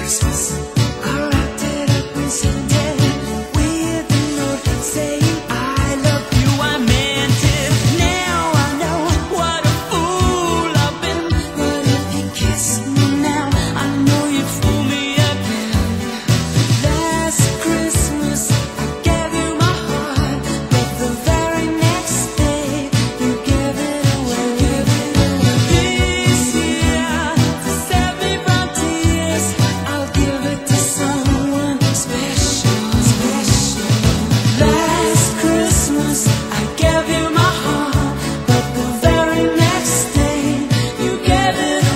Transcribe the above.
Christmas, I wrapped it up and sent it with a note saying I love you. I meant it. Now I know what a fool I've been. But if you kiss me now, I know you fool me again. Last Christmas I gave you my heart, but the very next day you gave it away. This year, to save me from tears, I'll give it to someone special, special. Last Christmas I gave you my heart, but the very next day you gave it